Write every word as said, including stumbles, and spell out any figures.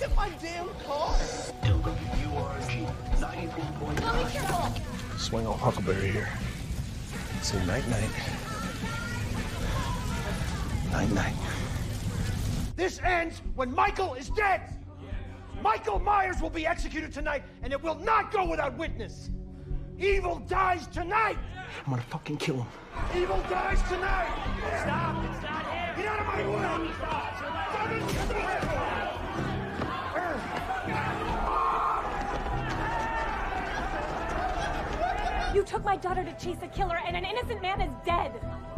at my damn car. W R G ninety-four point nine. Be careful. Swing on Huckleberry here. Say night night. Night night. This ends when Michael is dead. Michael Myers will be executed tonight, and it will not go without witness. Evil dies tonight. I'm gonna fucking kill him. Evil dies tonight. Stop. It's not him. Get out of my way. You took my daughter to chase a killer, and an innocent man is dead.